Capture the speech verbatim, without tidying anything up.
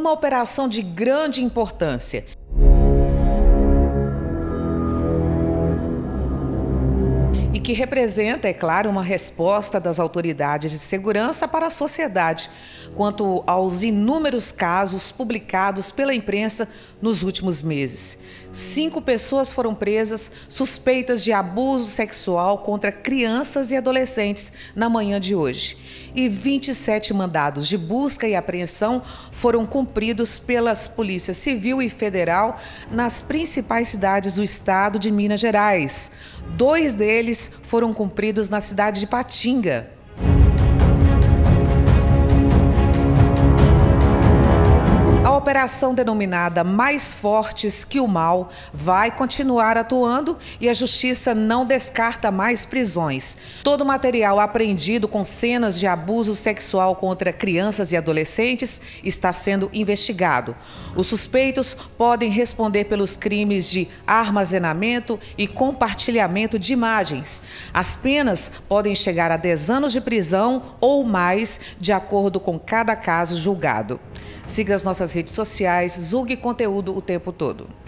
uma operação de grande importância. E que representa, é claro, uma resposta das autoridades de segurança para a sociedade quanto aos inúmeros casos publicados pela imprensa nos últimos meses. Cinco pessoas foram presas suspeitas de abuso sexual contra crianças e adolescentes na manhã de hoje. E vinte e sete mandados de busca e apreensão foram cumpridos pelas polícias civil e federal nas principais cidades do estado de Minas Gerais. Dois deles foram cumpridos na cidade de Patinga. A operação denominada Mais Fortes que o Mal vai continuar atuando e a Justiça não descarta mais prisões. Todo o material apreendido com cenas de abuso sexual contra crianças e adolescentes está sendo investigado. Os suspeitos podem responder pelos crimes de armazenamento e compartilhamento de imagens. As penas podem chegar a dez anos de prisão ou mais, de acordo com cada caso julgado. Siga as nossas redes sociais, Zug Conteúdo o tempo todo.